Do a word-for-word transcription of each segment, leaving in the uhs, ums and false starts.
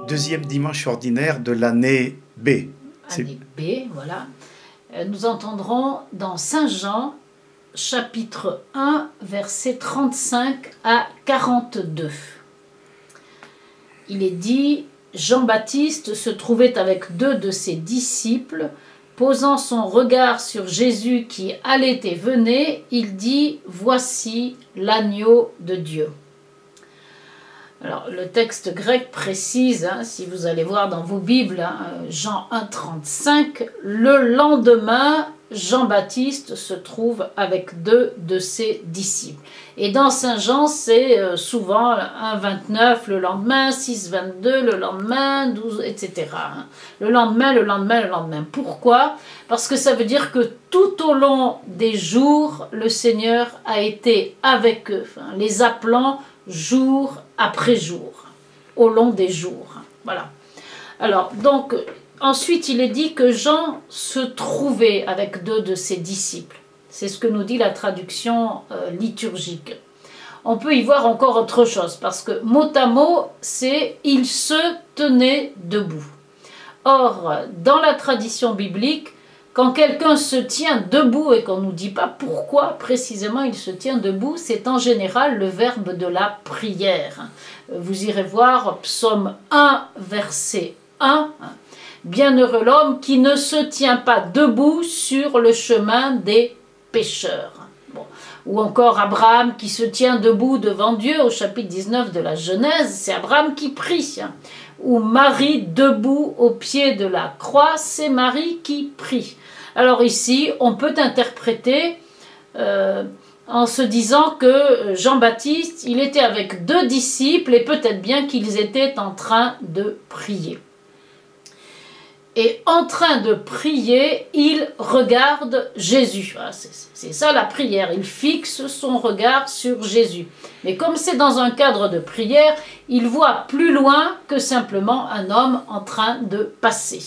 deuxième dimanche ordinaire de l'année B. Année B, voilà. Nous entendrons dans Saint Jean, chapitre un, versets trente-cinq à quarante-deux. Il est dit, Jean-Baptiste se trouvait avec deux de ses disciples. Posant son regard sur Jésus qui allait et venait, il dit « Voici l'agneau de Dieu ». Alors, le texte grec précise, hein, si vous allez voir dans vos Bibles, hein, Jean un, trente-cinq, le lendemain, Jean-Baptiste se trouve avec deux de ses disciples. Et dans Saint Jean, c'est euh, souvent un, vingt-neuf le lendemain, six, vingt-deux le lendemain, douze, et cetera. Hein. Le lendemain, le lendemain, le lendemain. Pourquoi? Parce que ça veut dire que tout au long des jours, le Seigneur a été avec eux, hein, les appelant jour après jour, au long des jours. Voilà. Alors, donc, ensuite, il est dit que Jean se trouvait avec deux de ses disciples. C'est ce que nous dit la traduction euh, liturgique. On peut y voir encore autre chose, parce que mot à mot, c'est « il se tenait debout ». Or, dans la tradition biblique, quand quelqu'un se tient debout et qu'on ne nous dit pas pourquoi précisément il se tient debout, c'est en général le verbe de la prière. Vous irez voir Psaume un, verset un. Bienheureux l'homme qui ne se tient pas debout sur le chemin des pécheurs. Bon. Ou encore Abraham qui se tient debout devant Dieu au chapitre dix-neuf de la Genèse, c'est Abraham qui prie. Ou Marie debout au pied de la croix, c'est Marie qui prie. Alors ici, on peut interpréter euh, en se disant que Jean-Baptiste, il était avec deux disciples et peut-être bien qu'ils étaient en train de prier. Et en train de prier, il regarde Jésus. C'est ça la prière, il fixe son regard sur Jésus. Mais comme c'est dans un cadre de prière, il voit plus loin que simplement un homme en train de passer.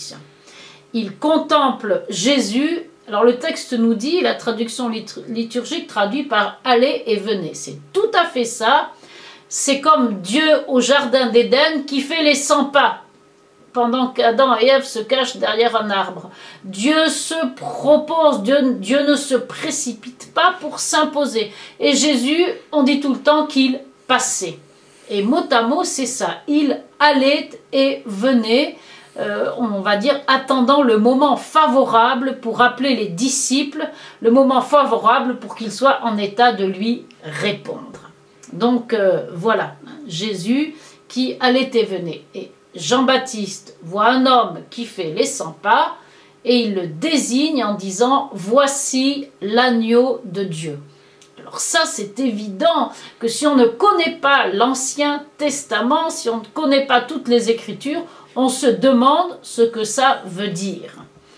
Il contemple Jésus. Alors le texte nous dit, la traduction liturgique traduit par « allez et venez ». C'est tout à fait ça. C'est comme Dieu au jardin d'Éden qui fait les cent pas pendant qu'Adam et Ève se cachent derrière un arbre. Dieu se propose, Dieu, Dieu ne se précipite pas pour s'imposer. Et Jésus, on dit tout le temps qu'il passait. Et mot à mot, c'est ça. Il allait et venait, euh, on va dire, attendant le moment favorable pour appeler les disciples, le moment favorable pour qu'ils soient en état de lui répondre. Donc euh, voilà, Jésus qui allait et venait. Et Jean-Baptiste voit un homme qui fait les cent pas et il le désigne en disant « Voici l'agneau de Dieu ». Alors ça, c'est évident que si on ne connaît pas l'Ancien Testament, si on ne connaît pas toutes les Écritures, on se demande ce que ça veut dire.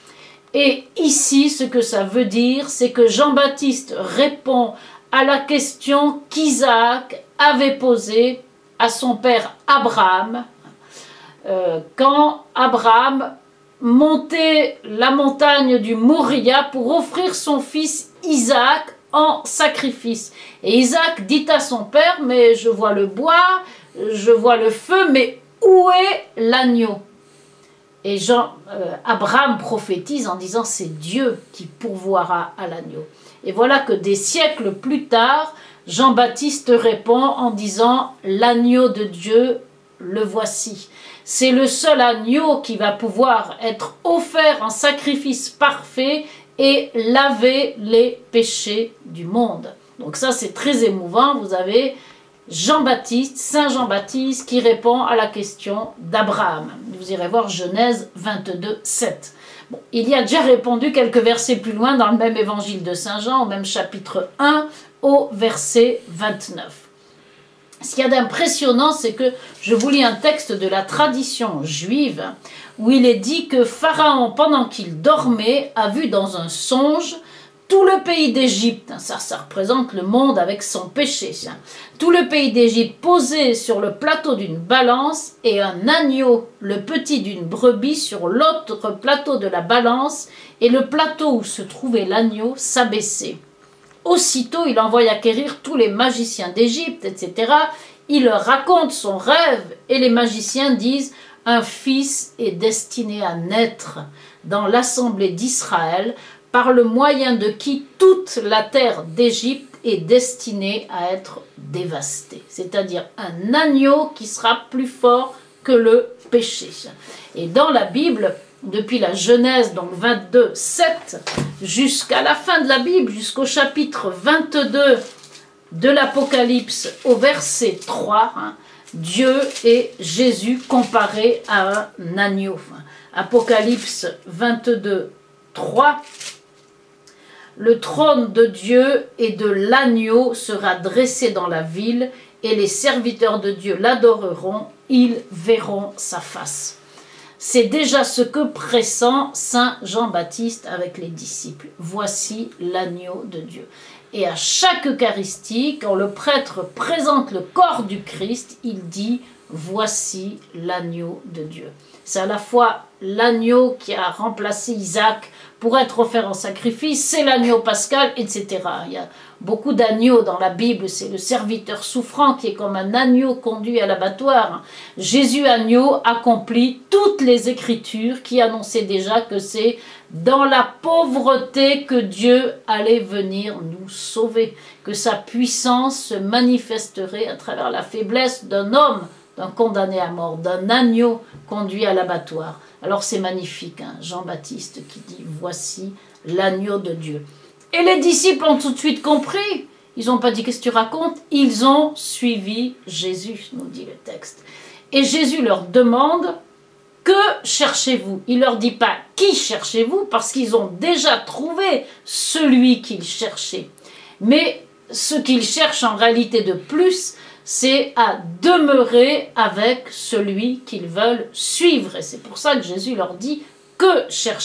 Et ici, ce que ça veut dire, c'est que Jean-Baptiste répond à la question qu'Isaac avait posée à son père Abraham, Euh, quand Abraham montait la montagne du Moria pour offrir son fils Isaac en sacrifice. Et Isaac dit à son père, mais je vois le bois, je vois le feu, mais où est l'agneau? Et Jean, euh, Abraham prophétise en disant, c'est Dieu qui pourvoira à l'agneau. Et voilà que des siècles plus tard, Jean-Baptiste répond en disant, l'agneau de Dieu, le voici. C'est le seul agneau qui va pouvoir être offert en sacrifice parfait et laver les péchés du monde. Donc ça, c'est très émouvant. Vous avez Jean-Baptiste, Saint Jean-Baptiste, qui répond à la question d'Abraham. Vous irez voir Genèse vingt-deux, sept. Bon, il y a déjà répondu quelques versets plus loin dans le même évangile de Saint Jean, au même chapitre un, au verset vingt-neuf. Ce qu'il y a d'impressionnant, c'est que je vous lis un texte de la tradition juive où il est dit que Pharaon, pendant qu'il dormait, a vu dans un songe tout le pays d'Égypte, ça, ça représente le monde avec son péché, tout le pays d'Égypte posé sur le plateau d'une balance et un agneau, le petit d'une brebis, sur l'autre plateau de la balance, et le plateau où se trouvait l'agneau s'abaissait. Aussitôt, il envoie acquérir tous les magiciens d'Égypte, et cetera. Il leur raconte son rêve et les magiciens disent « un fils est destiné à naître dans l'assemblée d'Israël, par le moyen de qui toute la terre d'Égypte est destinée à être dévastée. C'est-à-dire un agneau qui sera plus fort que le péché. Et dans la Bible, depuis la Genèse, donc vingt-deux, sept, jusqu'à la fin de la Bible, jusqu'au chapitre vingt-deux de l'Apocalypse, au verset trois, hein, Dieu et Jésus comparés à un agneau. Apocalypse vingt-deux, trois. Le trône de Dieu et de l'agneau sera dressé dans la ville, et les serviteurs de Dieu l'adoreront, ils verront sa face. C'est déjà ce que pressent saint Jean-Baptiste avec les disciples. Voici l'agneau de Dieu. Et à chaque Eucharistie, quand le prêtre présente le corps du Christ, il dit « Voici l'agneau de Dieu ». C'est à la fois l'agneau qui a remplacé Isaac pour être offert en sacrifice, c'est l'agneau pascal, et cetera. Il y a beaucoup d'agneaux dans la Bible, c'est le serviteur souffrant qui est comme un agneau conduit à l'abattoir. Jésus, agneau, accomplit toutes les Écritures qui annonçaient déjà que c'est dans la pauvreté que Dieu allait venir nous sauver, que sa puissance se manifesterait à travers la faiblesse d'un homme, d'un condamné à mort, d'un agneau conduit à l'abattoir. Alors c'est magnifique, hein, Jean-Baptiste qui dit « Voici l'agneau de Dieu ». Et les disciples ont tout de suite compris. Ils n'ont pas dit « Qu'est-ce que tu racontes ?» Ils ont suivi Jésus, nous dit le texte. Et Jésus leur demande « Que cherchez-vous » Il ne leur dit pas « Qui cherchez-vous » parce qu'ils ont déjà trouvé celui qu'ils cherchaient. Mais ce qu'ils cherchent en réalité de plus, c'est à demeurer avec celui qu'ils veulent suivre. Et c'est pour ça que Jésus leur dit « Que cherchez-vous »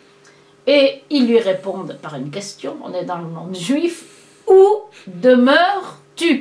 Et ils lui répondent par une question, on est dans le monde juif, « Où demeures-tu »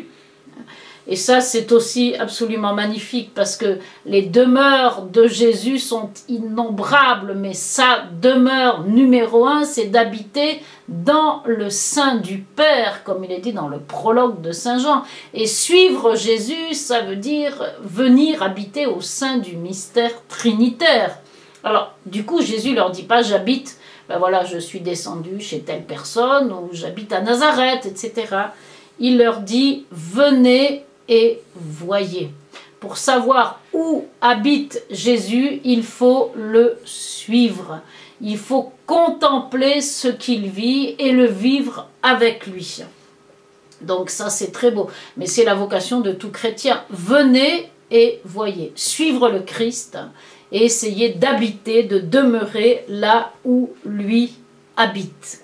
Et ça, c'est aussi absolument magnifique parce que les demeures de Jésus sont innombrables, mais sa demeure numéro un, c'est d'habiter dans le sein du Père, comme il est dit dans le prologue de Saint Jean. Et suivre Jésus, ça veut dire venir habiter au sein du mystère trinitaire. Alors, du coup, Jésus leur dit pas « j'habite », ben voilà, je suis descendu chez telle personne, ou j'habite à Nazareth, et cetera. Il leur dit « venez et voyez ». Pour savoir où habite Jésus, il faut le suivre. Il faut contempler ce qu'il vit et le vivre avec lui. Donc ça, c'est très beau. Mais c'est la vocation de tout chrétien. Venez et voyez. Suivre le Christ et essayer d'habiter, de demeurer là où lui habite.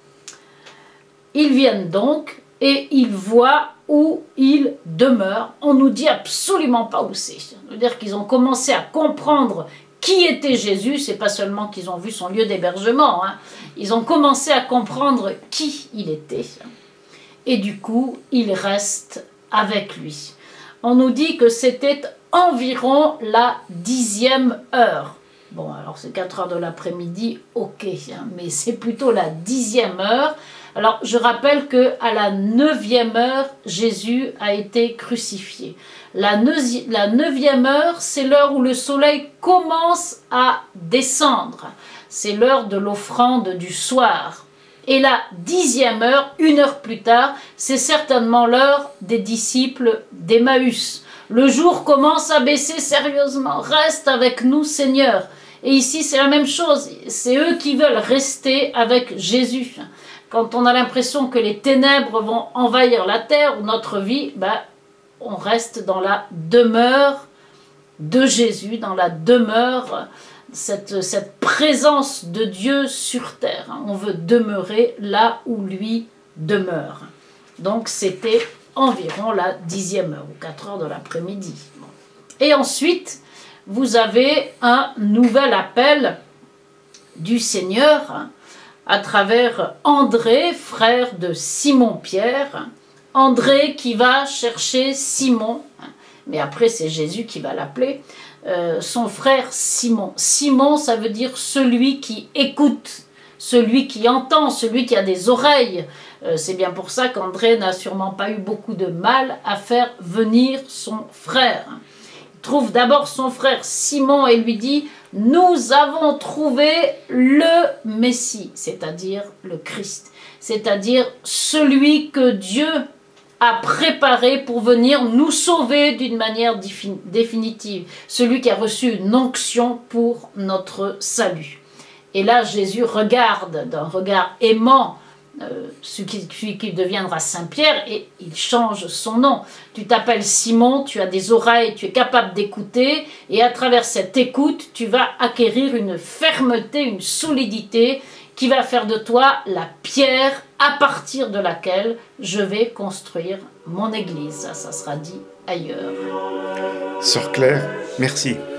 Ils viennent donc et ils voient où il demeure. On ne nous dit absolument pas où c'est. Ça veut dire qu'ils ont commencé à comprendre qui était Jésus. C'est pas seulement qu'ils ont vu son lieu d'hébergement. Hein. Ils ont commencé à comprendre qui il était. Et du coup, ils restent avec lui. On nous dit que c'était environ la dixième heure. Bon, alors c'est quatre heures de l'après-midi, ok, hein, mais c'est plutôt la dixième heure. Alors, je rappelle qu'à la neuvième heure, Jésus a été crucifié. La neuvième heure, c'est l'heure où le soleil commence à descendre. C'est l'heure de l'offrande du soir. Et la dixième heure, une heure plus tard, c'est certainement l'heure des disciples d'Emmaüs. Le jour commence à baisser sérieusement. Reste avec nous, Seigneur. Et ici, c'est la même chose. C'est eux qui veulent rester avec Jésus. Quand on a l'impression que les ténèbres vont envahir la terre ou notre vie, ben, on reste dans la demeure de Jésus, dans la demeure, cette, cette présence de Dieu sur terre. On veut demeurer là où lui demeure. Donc c'était environ la dixième heure, ou quatre heures de l'après-midi. Et ensuite, vous avez un nouvel appel du Seigneur à travers André, frère de Simon-Pierre. André qui va chercher Simon, mais après c'est Jésus qui va l'appeler, euh, son frère Simon. Simon, ça veut dire celui qui écoute, celui qui entend, celui qui a des oreilles. Euh, c'est bien pour ça qu'André n'a sûrement pas eu beaucoup de mal à faire venir son frère. trouve d'abord son frère Simon et lui dit « Nous avons trouvé le Messie », c'est-à-dire le Christ, c'est-à-dire celui que Dieu a préparé pour venir nous sauver d'une manière définitive, celui qui a reçu une onction pour notre salut. Et là, Jésus regarde d'un regard aimant euh, celui qui, qui deviendra Saint-Pierre et il change son nom. Tu t'appelles Simon, tu as des oreilles, tu es capable d'écouter et à travers cette écoute, tu vas acquérir une fermeté, une solidité qui va faire de toi la pierre à partir de laquelle je vais construire mon église. Ça, ça sera dit ailleurs. Sœur Claire, merci.